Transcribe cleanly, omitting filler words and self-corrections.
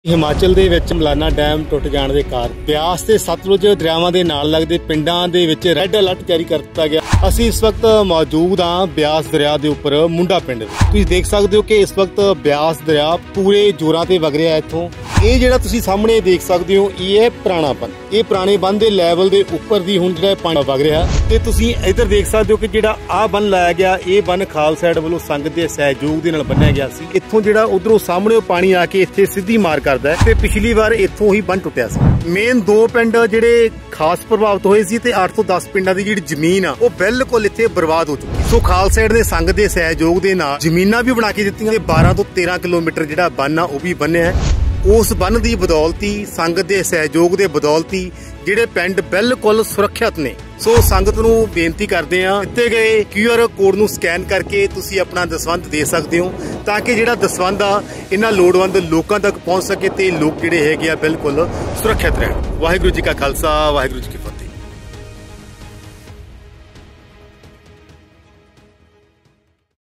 ਹਿਮਾਚਲ ਦੇ ਵਿੱਚ ਮਲਾਨਾ ਡੈਮ ਟੁੱਟ ਜਾਣ ਦੇ ਕਾਰਨ ਬਿਆਸ ਤੇ ਸਤਲੁਜ ਦਰਿਆਵਾਂ ਦੇ ਨਾਲ ਲੱਗਦੇ ਪਿੰਡਾਂ ਦੇ ਵਿੱਚ ਰੈੱਡ ਅਲਰਟ ਜਾਰੀ ਕਰ ਦਿੱਤਾ ਗਿਆ। ਅਸੀਂ ਇਸ ਵਕਤ ਮੌਜੂਦ ਹਾਂ ਬਿਆਸ ਦਰਿਆ ਦੇ ਉੱਪਰ ਮੁੰਡਾ ਪਿੰਡ। ਤੁਸੀਂ ਦੇਖ ਸਕਦੇ ਹੋ ਕਿ ਇਸ ਵਕਤ ਬਿਆਸ ਦਰਿਆ ਪੂਰੇ ਜ਼ੋਰਾਂ ਤੇ ਵਗ ਰਿਹਾ ਇੱਥੋਂ। ਇਹ ਜਿਹੜਾ ਤੁਸੀਂ ਸਾਹਮਣੇ ਦੇਖ ਸਕਦੇ ਹੋ ਇਹ ਪੁਰਾਣਾ ਬੰਨ, ਇਹ ਪੁਰਾਣੇ ਬੰਨ ਦੇ ਲੈਵਲ ਦੇ ਉੱਪਰ ਦੀ ਹੁਣ ਜਿਹੜਾ ਪਾਣੀ ਵਗ ਰਿਹਾ ਤੇ ਤੁਸੀਂ ਇੱਧਰ ਦੇਖ ਸਕਦੇ ਹੋ ਕਿ ਜਿਹੜਾ ਆਹ ਬੰਨ ਲਾਇਆ ਗਿਆ ਇਹ ਬੰਨ ਖਾਲਸਾ ਏਡ ਵੱਲੋਂ ਸੰਗਤ ਦੇ ਸਹਿਯੋਗ ਦੇ ਨਾਲ ਬੰਨਿਆ ਗਿਆ ਸੀ। ਇੱਥੋਂ ਜਿਹੜਾ ਉਧਰੋਂ ਸਾਹਮਣੇ ਪਾਣੀ ਆ ਕੇ ਇੱਥੇ ਸਿੱਧੀ ਮਾਰ ਕਰਦਾ ਤੇ ਪਿਛਲੀ ਵਾਰ ਇੱਥੋਂ ਹੀ ਬੰਨ ਟੁੱਟਿਆ ਸੀ। ਮੇਨ ਦੋ ਪਿੰਡ ਜਿਹੜੇ ਖਾਸ ਪ੍ਰਭਾਵਿਤ ਹੋਏ ਸੀ ਤੇ 8 ਤੋਂ 10 ਪਿੰਡਾਂ ਦੀ ਜਿਹੜੀ ਜ਼ਮੀਨ ਆ ਉਹ ਬਿਲਕੁਲ ਇੱਥੇ ਬਰਬਾਦ ਹੋ ਚੁੱਕੀ। ਸੋ ਖਾਲਸਾ ਏਡ ਦੇ ਸੰਗਤ ਦੇ ਸਹਿਯੋਗ ਦੇ ਨਾਲ ਜ਼ਮੀਨਾਂ ਵੀ ਬਣਾ ਕੇ ਦਿੱਤੀਆਂ ਤੇ 12 ਤੋਂ 13 ਕਿਲੋਮੀਟਰ ਜਿਹੜਾ ਬੰਨ ਆ ਉਹ ਵੀ ਬੰਨਿਆ। ਉਸ ਬੰਨ ਦੀ ਬਦੌਲਤੀ ਸੰਗਤ ਦੇ ਸਹਿਯੋਗ ਦੇ ਬਦੌਲਤੀ ਜਿਹੜੇ ਪਿੰਡ ਬਿਲਕੁਲ ਸੁਰੱਖਿਅਤ ਨੇ। ਸੋ ਸੰਗਤ ਨੂੰ ਬੇਨਤੀ ਕਰਦੇ ਆ ਦਿੱਤੇ ਗਏ QR ਕੋਡ ਨੂੰ ਸਕੈਨ ਕਰਕੇ ਤੁਸੀਂ ਆਪਣਾ ਦਸਵੰਧ ਦੇ ਸਕਦੇ ਹੋ ਤਾਂ ਕਿ ਜਿਹੜਾ ਦਸਵੰਧ ਆ ਇਹਨਾਂ ਲੋੜਵੰਦ ਲੋਕਾਂ ਤੱਕ ਪਹੁੰਚ ਸਕੇ ਤੇ ਲੋਕ ਜਿਹੜੇ ਹੈਗੇ ਆ ਬਿਲਕੁਲ ਸੁਰੱਖਿਅਤ ਰਹਿਣ। ਵਾਹਿਗੁਰੂ ਜੀ ਕਾ ਖਾਲਸਾ, ਵਾਹਿਗੁਰੂ ਜੀ ਕੀ